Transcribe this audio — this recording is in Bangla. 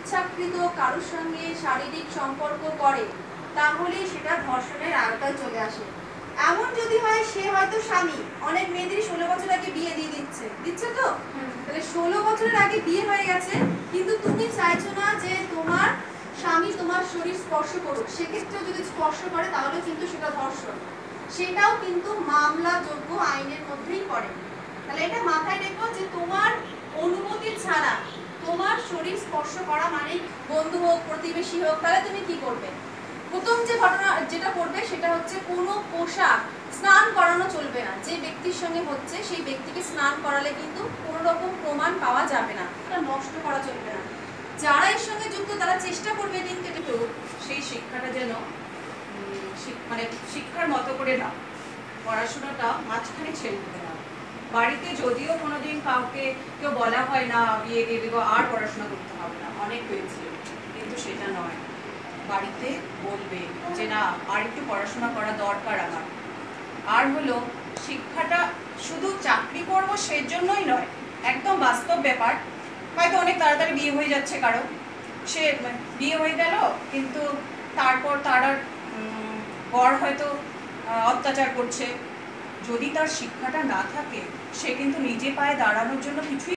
ইচ্ছাকৃত কারোর সঙ্গে শারীরিক সম্পর্ক করে তাহলে সেটা ধর্ষণের আওতায় চলে আসে। এমন যদি হয় সে হয়তো স্বামী, অনেক মেয়েদের 16 বছর আগে বিয়ে দিয়ে দিচ্ছে তো, তাহলে 16 বছরের আগে বিয়ে হয়ে গেছে, কিন্তু তুমি চাইছো না যে তোমার স্বামী তোমার শরীর স্পর্শ করুক, সেক্ষেত্রেও যদি স্পর্শ করে তাহলে কিন্তু সেটা ধর্ষণ, সেটাও কিন্তু মামলাযোগ্য আইনের মধ্যেই পড়ে। তাহলে এটা মাথায় রেখো যে তোমার অনুমতি ছাড়া তোমার শরীর স্পর্শ করা মানে, বন্ধু হোক প্রতিবেশী হোক, তাহলে তুমি কি করবে? প্রথম যে ঘটনা যেটা করবে সেটা হচ্ছে কোনো পোশাক, স্নান করানো চলবে না। যে ব্যক্তির সঙ্গে হচ্ছে সেই ব্যক্তিকে স্নান করালে কিন্তু কোনো রকম প্রমাণ পাওয়া যাবে না, এটা নষ্ট করা চলবে না। যারা এর সঙ্গে যুক্ত তারা চেষ্টা করবে দিন কেটে সেই শিক্ষাটা যেন মানে শিক্ষার মতো করে না, পড়াশোনাটা মাঝখানে ছেড়ে দিতে না। বাড়িতে যদিও কোনোদিন কাউকে কেউ বলা হয় না বিয়ে দিয়ে দেবো আর পড়াশোনা করতে হবে না, অনেক হয়েছে, কিন্তু সেটা নয়। বাড়িতে বলবে যে না আর একটু পড়াশোনা করা দরকার আমার। আর হলো শিক্ষাটা শুধু চাকরি করবো সেজন্যই নয়, একদম বাস্তব ব্যাপার। হয়তো অনেক তাড়াতাড়ি বিয়ে হয়ে যাচ্ছে কারো, সে বিয়ে হয়ে গেল কিন্তু তারপর তার আর বর হয়তো অত্যাচার করছে, যদি তার শিক্ষাটা না থাকে সে কিন্তু নিজে পায়ে দাঁড়ানোর জন্য কিছুই